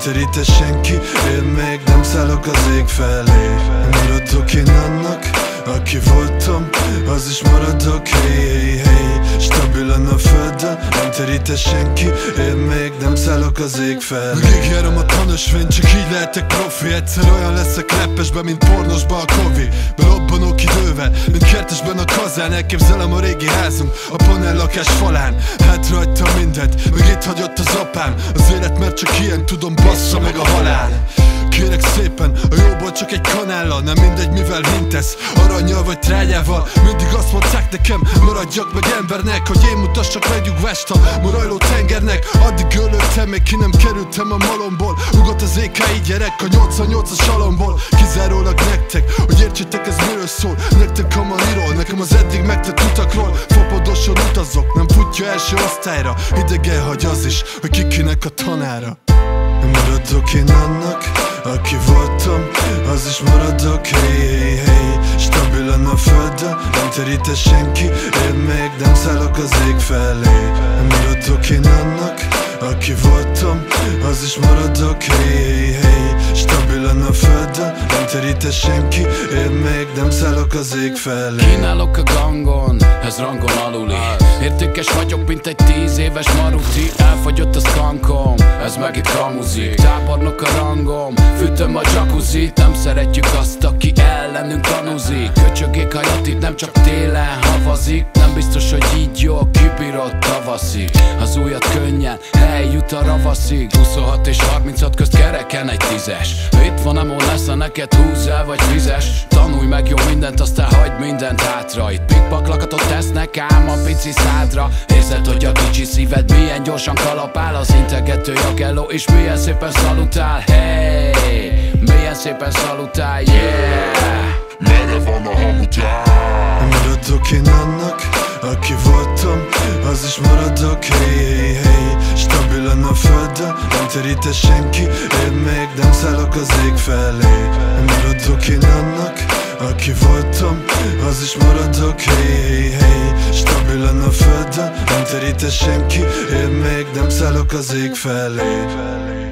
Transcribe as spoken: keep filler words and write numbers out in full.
terítes senki, én még nem szállok az ég felé. Maradok én annak, aki voltam, az is maradok, hey, hey, hey. Stabilan a földön, nem terítes senki, én még nem szállok az ég felé. Megígérem a tanúsvény, csak így lehetek profi. Egyszer olyan leszek rappesben, mint pornosban a Kovi. Berobbanok idővel, mint kertesben a kazán. Elképzelem a régi házunk, a panellakás falán. Hát rajta mindent, meg itt hagyott az apám. Az élet mert csak ilyen, tudom, bassza meg a halál. Kérek szépen, a jóból csak egy kanállal. Nem mindegy mivel hintesz, arannyal vagy trágyával. Mindig azt mondták nekem, maradjak meg embernek, hogy én mutassak megnyugvást a morajló tengernek. Addig ölöttem, még ki nem kerültem a malomból. Ugat az é ká i gyerek a nyolcvannyolcas salomból. Kizárólag nektek, hogy értsétek ez miről szól. Nektek a maniról, nekem az eddig megtett utakról. Fapadosan utazok, nem futja első osztályra. Idegen hagy az is, hogy kikinek a tanára. Maradok én annak, aki voltam, az is maradok, hey, hey, hey. Stabilan a földön, nem terítes senki, én még nem szállok az ég felé. Maradok én annak, aki voltam, az is maradok, hey, hey, hey. Stabilan a földön, nem terítes senki, én még nem szállok az ég felé. Kínálok a gangon, ez rangon aluli. Értékes vagyok, mint egy tíz éves maruti. Elfogyott a skankom, ez meg itt kamuzik. Tábornok a rangom, fűtöm a jacuzzit. Nem szeretjük azt, aki ellenünk tanúzik. Köcsögék hajat itt nem csak télen havazik. Nem biztos, hogy így jól kibírod tavaszig. Az ujjat könnyen, hely jut a ravaszig. Huszonhat és harminchat közt kereken egy tízes. Itt van, amó lesz, a neked húz el vagy vizes. Tanulj meg jó mindent, aztán hagyd mindent hátra. Itt pikpaklakatot tesznek ám a pici szádra. Érzed, hogy a kicsi szíved milyen gyorsan kalapál. Az integető jagelló és milyen szépen szalutál. Hey, milyen szépen szalutál, yeah. Merre van a hamután? Maradok én annak, aki voltam, az is maradok, hey, hey, hey. Stabilan a földön, nem terítes senki, én még nem szállok az ég felé. Maradok én annak, aki voltam, az is maradok, hey, hey, hey. Stabilan a földön, nem terítes senki, én még nem szállok az ég felé.